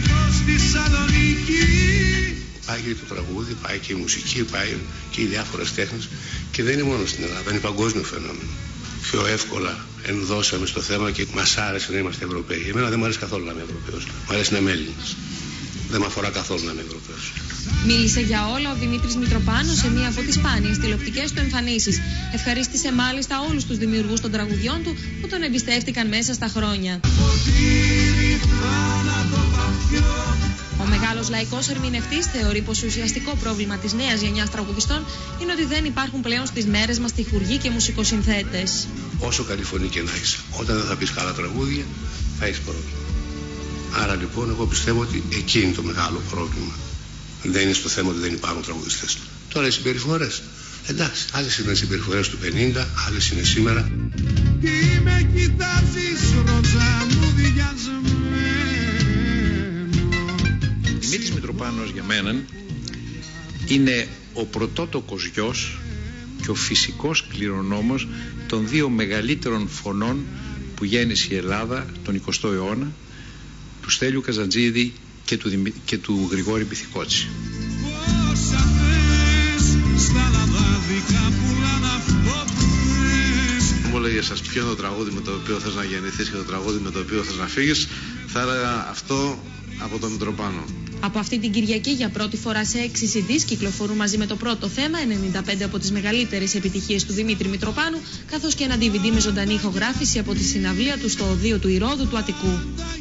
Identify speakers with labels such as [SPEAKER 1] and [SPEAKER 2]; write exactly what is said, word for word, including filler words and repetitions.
[SPEAKER 1] Πάει και το τραγούδι, πάει και η μουσική, πάει και οι διάφορες τέχνες και δεν είναι μόνο στην Ελλάδα, είναι παγκόσμιο φαινόμενο. Πιο εύκολα ενδώσαμε στο θέμα και μας άρεσε να είμαστε Ευρωπαίοι. Εμένα δεν μου αρέσει καθόλου να είμαι Ευρωπαίος. Μου αρέσει να είμαι Έλληνας. Δεν με αφορά καθόλου να είμαι Ευρωπαίος.
[SPEAKER 2] Μίλησε για όλα ο Δημήτρης Μητροπάνος σε μία από τις σπάνιες τηλεοπτικές του εμφανίσεις. Ευχαρίστησε μάλιστα όλους τους δημιουργούς των τραγουδιών του που τον εμπιστεύτηκαν μέσα στα χρόνια. Ο μεγάλος λαϊκός ερμηνευτής θεωρεί πως ουσιαστικό πρόβλημα της νέας γενιάς τραγουδιστών είναι ότι δεν υπάρχουν πλέον στις μέρες μας τυχουργοί και μουσικοσυνθέτες.
[SPEAKER 1] Όσο καλή φωνή και να είσαι, όταν δεν θα πεις καλά τραγούδια, θα έχεις πρόβλημα. Άρα λοιπόν, εγώ πιστεύω ότι εκεί είναι το μεγάλο πρόβλημα. Δεν είναι στο θέμα ότι δεν υπάρχουν τραγουδιστές. Τώρα οι συμπεριφορές. Εντάξει, άλλες είναι οι συμπεριφορές του πενήντα, άλλες είναι σήμερα. Τι με κοιτάζεις, ροζά μου διασμένο.
[SPEAKER 3] Δημήτρης Μητροπάνος για μένα είναι ο πρωτότοκος γιος και ο φυσικός κληρονόμος των δύο μεγαλύτερων φωνών που γέννησε η Ελλάδα τον εικοστό αιώνα, του Στέλιου Καζαντζίδη και του, Δημη... και του Γρηγόρη Πυθικότση.
[SPEAKER 4] Μου έλεγε σας ποιο είναι το τραγούδι με το οποίο θες να γεννηθείς και το τραγούδι με το οποίο θες να φύγεις, θα έλεγα αυτό από τον Μητροπάνο.
[SPEAKER 2] Από αυτή την Κυριακή για πρώτη φορά σε έξι σι ντι κυκλοφορούν μαζί με το πρώτο θέμα ενενήντα πέντε από τις μεγαλύτερες επιτυχίες του Δημήτρη Μητροπάνου, καθώς και ένα ντι βι ντι με ζωντανή ηχογράφηση από τη συναυλία του στο οδείο του Ηρώδου του Αττικού.